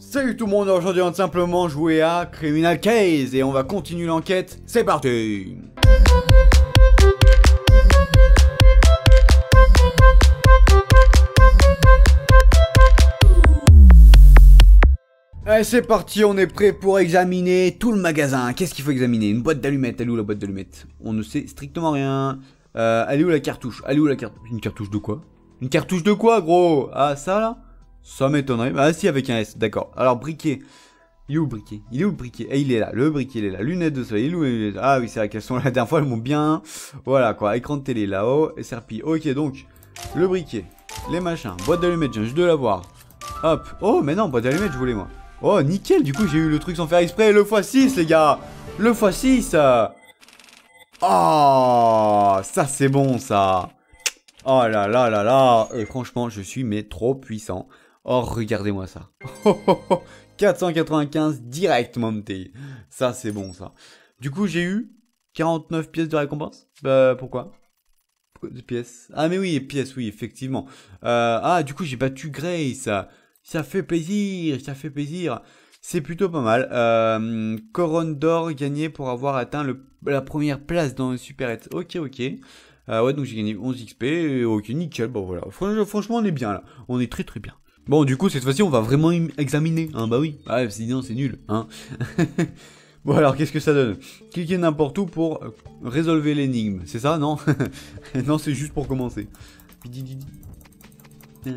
Salut tout le monde, aujourd'hui on va simplement jouer à Criminal Case et on va continuer l'enquête, c'est parti. Allez c'est parti, on est prêt pour examiner tout le magasin. Qu'est-ce qu'il faut examiner? Une boîte d'allumettes, elle est où la boîte d'allumettes? On ne sait strictement rien. Elle est où la cartouche? Elle est où la cartouche? Une cartouche de quoi? Une cartouche de quoi gros? Ah ça là? Ça m'étonnerait. Ah si, avec un S, d'accord. Alors, briquet. Il est où le briquet? Il est où le briquet? Eh, il est là. Le briquet, il est là. Lunettes de soleil. Il est où les lunettes? Ah oui, c'est vrai qu'elles sont là. La dernière fois, elles m'ont bien... Voilà, quoi. Écran de télé, là-haut. Et serpille. Ok, donc, le briquet. Les machins. Boîte d'allumettes, j'ai juste de l'avoir. Hop. Oh, mais non, boîte d'allumettes, je voulais, moi. Oh, nickel. Du coup, j'ai eu le truc sans faire exprès. Le x6, les gars. Le x6. Oh, ça, c'est bon, ça. Oh là là là là. Et franchement, je suis, mais trop puissant. Oh, regardez-moi ça. 495 direct monté. Ça, c'est bon, ça. Du coup, j'ai eu 49 pièces de récompense. Pourquoi? Des pièces. Ah, mais oui, pièces, oui, effectivement. Ah, du coup, j'ai battu Grace. Ça fait plaisir, ça fait plaisir. C'est plutôt pas mal. Couronne d'or gagnée pour avoir atteint la première place dans le Super 8. Ok, ok. Ouais, donc j'ai gagné 11 XP. Ok, nickel. Bon, voilà. Franchement, on est bien, là. On est très, très bien. Bon, du coup, cette fois-ci, on va vraiment examiner, hein, bah oui. Ah, sinon, c'est nul, hein. Bon, alors, qu'est-ce que ça donne? Cliquez n'importe où pour résolver l'énigme, c'est ça, non? Non, c'est juste pour commencer. J'ai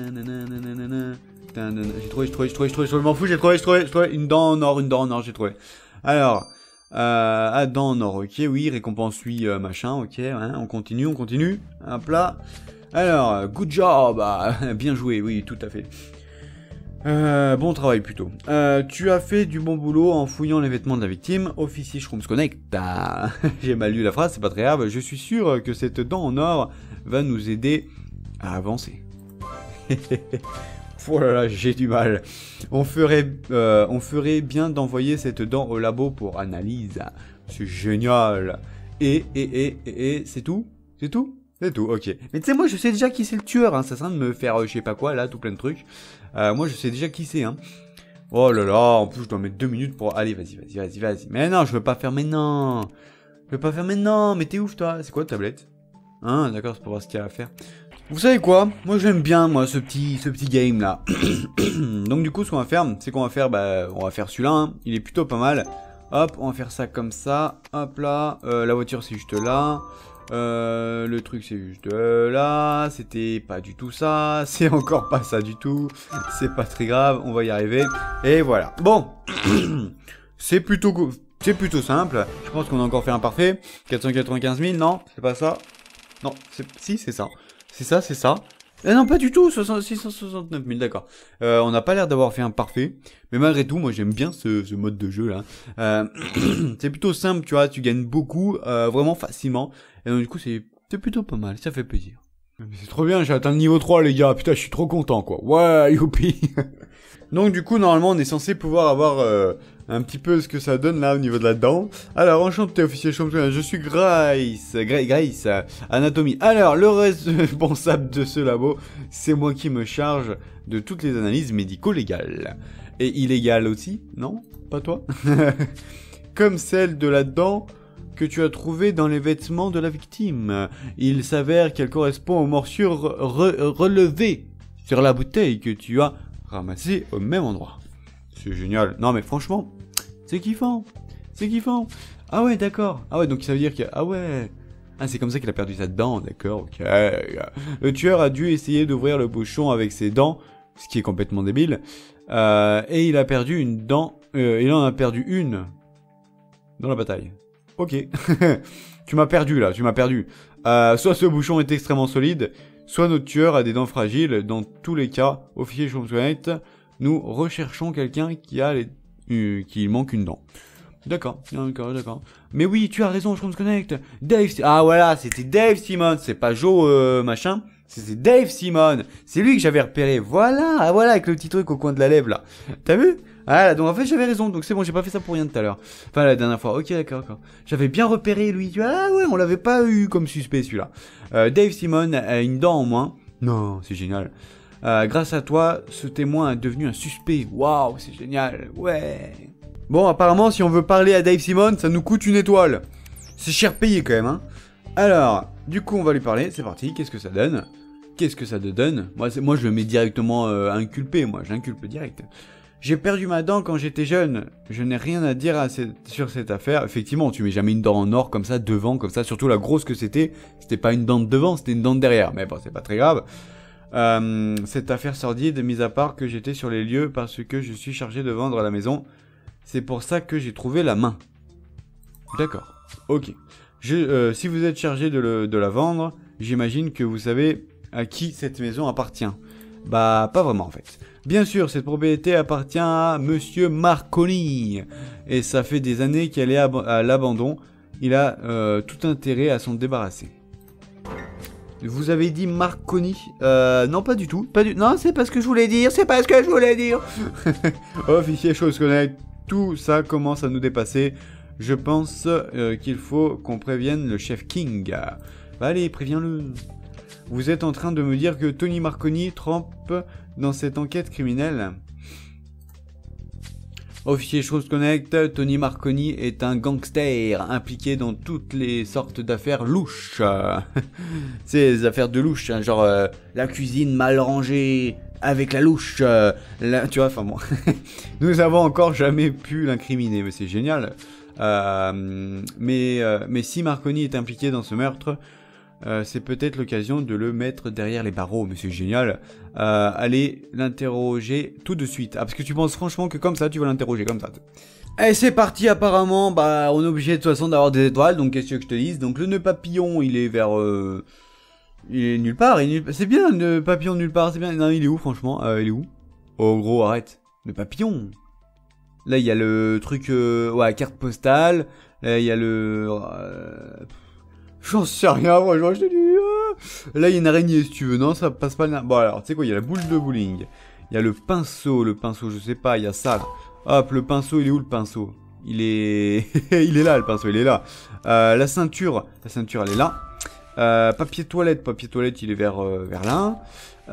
trouvé, je m'en fous, j'ai trouvé, une dent en or, j'ai trouvé. Alors, dent en or, ok, oui, récompense, oui, machin, ok, hein, on continue, hop là. Alors, good job, bien joué, oui, tout à fait. Bon travail plutôt. Tu as fait du bon boulot en fouillant les vêtements de la victime. Officier Schtroumpfs Connect. J'ai mal lu la phrase, c'est pas très grave. Je suis sûr que cette dent en or va nous aider à avancer. Oh là là, j'ai du mal. On ferait bien d'envoyer cette dent au labo pour analyse. C'est génial. Et c'est tout? C'est tout? C'est tout, ok. Mais tu sais, moi, je sais déjà qui c'est le tueur, hein. Ça sert à rien de me faire, je sais pas quoi, là, tout plein de trucs. Moi, je sais déjà qui c'est, hein. Oh là là, en plus, je dois mettre 2 minutes pour... Allez, vas-y. Mais non, je veux pas faire maintenant. Mais t'es ouf, toi. C'est quoi, ta tablette? Hein, d'accord, c'est pour voir ce qu'il y a à faire. Vous savez quoi? Moi, j'aime bien, moi, ce petit game, là. Donc, du coup, ce qu'on va faire, c'est qu'on va faire, on va faire celui-là, hein. Il est plutôt pas mal. Hop, on va faire ça comme ça. Hop là. La voiture, c'est juste là. Le truc c'est juste là, c'était pas du tout ça, c'est encore pas ça du tout, c'est pas très grave, on va y arriver, et voilà. Bon, c'est plutôt simple, je pense qu'on a encore fait un parfait, 495 000, non, c'est pas ça, non, si c'est ça, c'est ça. Non, pas du tout, 669 000, d'accord. On n'a pas l'air d'avoir fait un parfait, mais malgré tout, moi j'aime bien ce mode de jeu là. C'est plutôt simple, tu vois, tu gagnes beaucoup, vraiment facilement, et donc du coup c'est plutôt pas mal, ça fait plaisir. C'est trop bien, j'ai atteint le niveau 3 les gars, putain je suis trop content quoi, ouais, youpi. Donc du coup normalement on est censé pouvoir avoir un petit peu ce que ça donne là au niveau de la dent. Alors enchanté officier champion, je suis Grace, anatomie. Alors le responsable de ce labo, c'est moi qui me charge de toutes les analyses médico-légales. Et illégales aussi, non? Pas toi? Comme celle de la dent que tu as trouvée dans les vêtements de la victime. Il s'avère qu'elle correspond aux morsures relevées sur la bouteille que tu as ramassée au même endroit. C'est génial. Non mais franchement, c'est kiffant. Ah ouais, d'accord. Ah ouais, donc ça veut dire que... Ah ouais. Ah, c'est comme ça qu'il a perdu sa dent, d'accord, ok. Le tueur a dû essayer d'ouvrir le bouchon avec ses dents, ce qui est complètement débile. Et il a perdu une dent... il en a perdu une dans la bataille. Ok. Tu m'as perdu, là, soit ce bouchon est extrêmement solide, soit notre tueur a des dents fragiles. Dans tous les cas, officier Schtroumpfs, nous recherchons quelqu'un qui manque une dent. D'accord. Mais oui, tu as raison, Schtroumpfs Connect. Dave, ah voilà, c'était Dave Simon, c'est pas Joe machin, c'était Dave Simon. C'est lui que j'avais repéré. Voilà, avec le petit truc au coin de la lèvre là. T'as vu? Ah, donc en fait j'avais raison, donc c'est bon, j'ai pas fait ça pour rien tout à l'heure. Enfin la dernière fois, ok d'accord. J'avais bien repéré lui, ah ouais, on l'avait pas eu comme suspect celui-là. Dave Simon a une dent en moins. Non, c'est génial. Grâce à toi, ce témoin est devenu un suspect. Waouh, c'est génial. Ouais. Bon, apparemment, si on veut parler à Dave Simon, ça nous coûte une étoile. C'est cher payé quand même, hein. Alors, du coup, on va lui parler. C'est parti. Qu'est-ce que ça donne? Qu'est-ce que ça te donne? Moi, je le mets directement inculpé. Moi, j'inculpe direct. J'ai perdu ma dent quand j'étais jeune. Je n'ai rien à dire sur cette affaire. Effectivement, tu mets jamais une dent en or comme ça, devant, comme ça. Surtout la grosse que c'était. C'était pas une dent de devant, c'était une dent de derrière. Mais bon, c'est pas très grave. Cette affaire sordide, mis à part que j'étais sur les lieux parce que je suis chargé de vendre à la maison. C'est pour ça que j'ai trouvé la main. D'accord. Ok. Si vous êtes chargé de la vendre, j'imagine que vous savez à qui cette maison appartient. Bah, pas vraiment en fait. Bien sûr, cette propriété appartient à Monsieur Marconi. Et ça fait des années qu'elle est à l'abandon. Il a tout intérêt à s'en débarrasser. Vous avez dit Marconi? Non, pas du tout. Non, c'est pas ce que je voulais dire. C'est pas ce que je voulais dire. Officier Chose Connect, tout ça commence à nous dépasser. Je pense qu'il faut qu'on prévienne le chef King. Bah, allez, préviens-le. Vous êtes en train de me dire que Tony Marconi trempe dans cette enquête criminelle? Officier Chose Connect, Tony Marconi est un gangster impliqué dans toutes les sortes d'affaires louches. C'est des affaires de louche, hein, genre la cuisine mal rangée avec la louche. Tu vois, enfin bon. Nous avons encore jamais pu l'incriminer, mais c'est génial. Mais si Marconi est impliqué dans ce meurtre, c'est peut-être l'occasion de le mettre derrière les barreaux, mais c'est génial. Allez l'interroger tout de suite. Ah, parce que tu penses franchement que comme ça, tu vas l'interroger comme ça. Et c'est parti, apparemment, bah, on est obligé de toute façon d'avoir des étoiles, donc qu'est-ce que je te dise? Donc le nœud papillon, il est vers... il est nulle part, c'est bien, le nœud papillon nulle part, c'est bien. Non, il est où, franchement? Il est où? Oh, gros, arrête. Le papillon. Là, il y a le truc... ouais, carte postale. Là, il y a le... J'en sais rien, franchement, je te dis. Là, il y a une araignée, si tu veux. Non, ça passe pas. Bon, alors, tu sais quoi, il y a la boule de bowling. Il y a le pinceau, je sais pas, il y a ça. Là. Hop, le pinceau, il est où, le pinceau? Il est... il est là, le pinceau, il est là. La ceinture, elle est là. Papier toilette, il est vers là.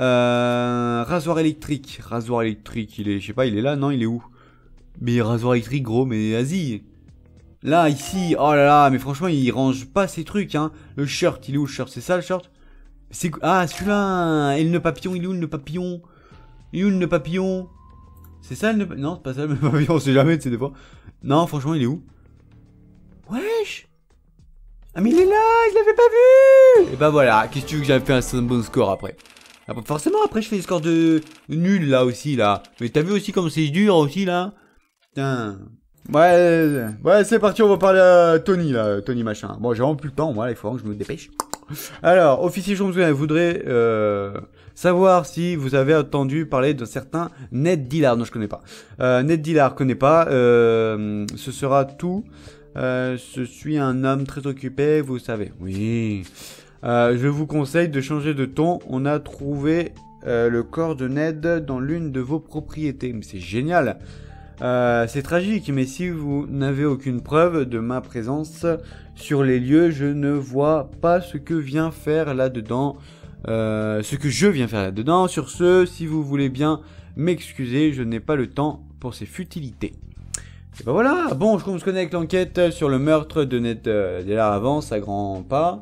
Rasoir électrique, il est... Je sais pas, il est là, non, il est où? Mais rasoir électrique, gros, mais vas-y. Là, ici, oh là là, mais franchement, il range pas ses trucs, hein. Le shirt, il est où le shirt? C'est ça le shirt? Ah, celui-là. Et le nœud papillon, il est où le nœud papillon? Il est où le nœud papillon? C'est ça le nœud papillon? Non, c'est pas ça le nœud papillon, on sait jamais, tu sais, des fois. Non, franchement, il est où? Wesh! Ah, mais il est là, je l'avais pas vu! Et bah voilà, qu'est-ce que tu veux que j'avais fait un bon score après? Forcément, après, je fais des scores de nul là aussi, là. Mais t'as vu aussi comme c'est dur aussi, là? Putain. Ouais, c'est parti, on va parler à Tony, là, Tony machin. Bon, j'ai vraiment plus le temps, moi, il faut que je me dépêche. Alors, officier Jones, je voudrais savoir si vous avez entendu parler d'un certain Ned Dillard. Non, je connais pas. Ned Dillard, connais pas. Ce sera tout. Je suis un homme très occupé, vous savez. Oui. Je vous conseille de changer de ton. On a trouvé le corps de Ned dans l'une de vos propriétés. Mais c'est génial. C'est tragique, mais si vous n'avez aucune preuve de ma présence sur les lieux, je ne vois pas ce que vient faire là-dedans. Ce que je viens faire là-dedans. Sur ce, si vous voulez bien m'excuser, je n'ai pas le temps pour ces futilités. Et ben voilà, bon, je commence avec l'enquête sur le meurtre de Ned Dillard avance à grands pas.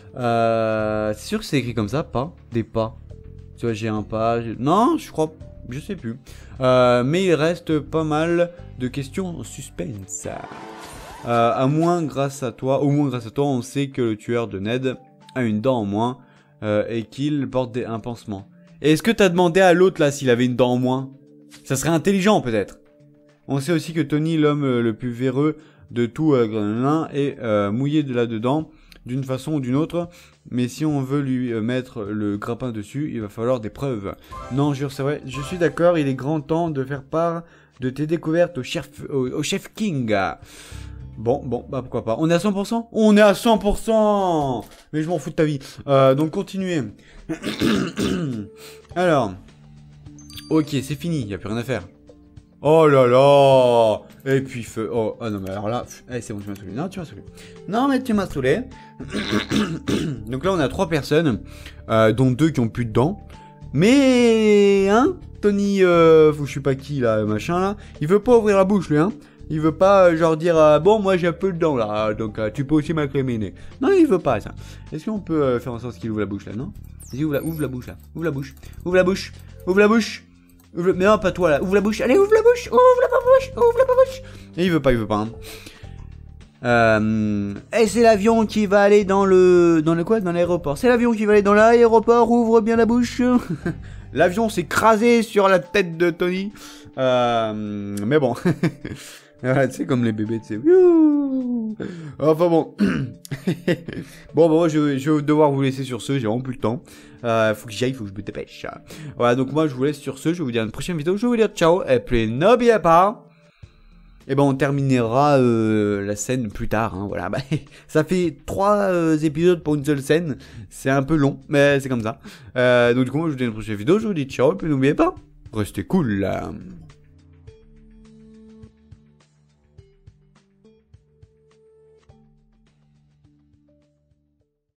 C'est sûr que c'est écrit comme ça, pas des pas. Tu vois, j'ai un pas. Non, je crois. Je sais plus. Mais il reste pas mal de questions en suspense. Au moins grâce à toi, on sait que le tueur de Ned a une dent en moins et qu'il porte un pansement. Et est-ce que t'as demandé à l'autre là s'il avait une dent en moins? Ça serait intelligent peut-être. On sait aussi que Tony, l'homme le plus véreux de tout Groenland, est mouillé de là-dedans d'une façon ou d'une autre. Mais si on veut lui mettre le grappin dessus, il va falloir des preuves. Non, jure, c'est vrai. Je suis d'accord, il est grand temps de faire part de tes découvertes au chef King. Bon, bah pourquoi pas. On est à 100%? On est à 100%. Mais je m'en fous de ta vie. Donc continuez. Alors. Ok, c'est fini, il n'y a plus rien à faire. Oh là là. Et puis feu. Oh, ah non mais alors là, allez, c'est bon, tu m'as saoulé. Non, tu m'as saoulé. Non mais tu m'as saoulé. Donc là on a 3 personnes, dont 2 qui ont plus de dents. Mais, hein, Tony, je sais pas qui, là, machin, là, il veut pas ouvrir la bouche, lui, hein. Il veut pas, genre, dire, bon, moi, j'ai un peu de dents, là, donc tu peux aussi m'incriminer. Non, il veut pas, ça. Est-ce qu'on peut faire en sorte qu'il ouvre la bouche, là, non? Vas-y, ouvre la bouche, là. Ouvre la bouche. Ouvre la bouche. Ouvre la bouche. Mais non, pas toi, là. Ouvre la bouche. Allez, ouvre la bouche. Ouvre la bouche. Ouvre la bouche. Et il veut pas, hein. Et c'est l'avion qui va aller dans le quoi? Dans l'aéroport. C'est l'avion qui va aller dans l'aéroport. Ouvre bien la bouche. L'avion s'est écrasé sur la tête de Tony. Mais bon. Tu sais, comme les bébés, tu sais. Enfin bon. Bon, bah, moi, je vais devoir vous laisser sur ce. J'ai vraiment plus le temps. Faut que j'y aille, faut que je me dépêche. Voilà, donc moi, je vous laisse sur ce. Je vais vous dire à une prochaine vidéo. Je vais vous dire ciao. Et puis, n'oubliez pas. Et ben on terminera la scène plus tard, hein, voilà. Bah, ça fait 3 épisodes pour une seule scène, c'est un peu long, mais c'est comme ça. Donc du coup, moi je vous dis à une prochaine vidéo, je vous dis ciao, et puis n'oubliez pas, restez cool là.